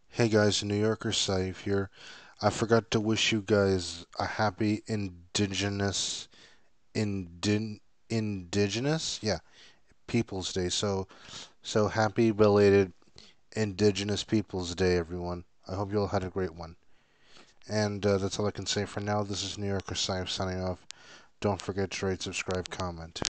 Hey guys, New Yorker Saif here. I forgot to wish you guys a happy Indigenous, yeah, Peoples Day. So happy belated Indigenous Peoples Day, everyone. I hope you all had a great one. And that's all I can say for now. This is New Yorker Saif signing off. Don't forget to rate, subscribe, comment.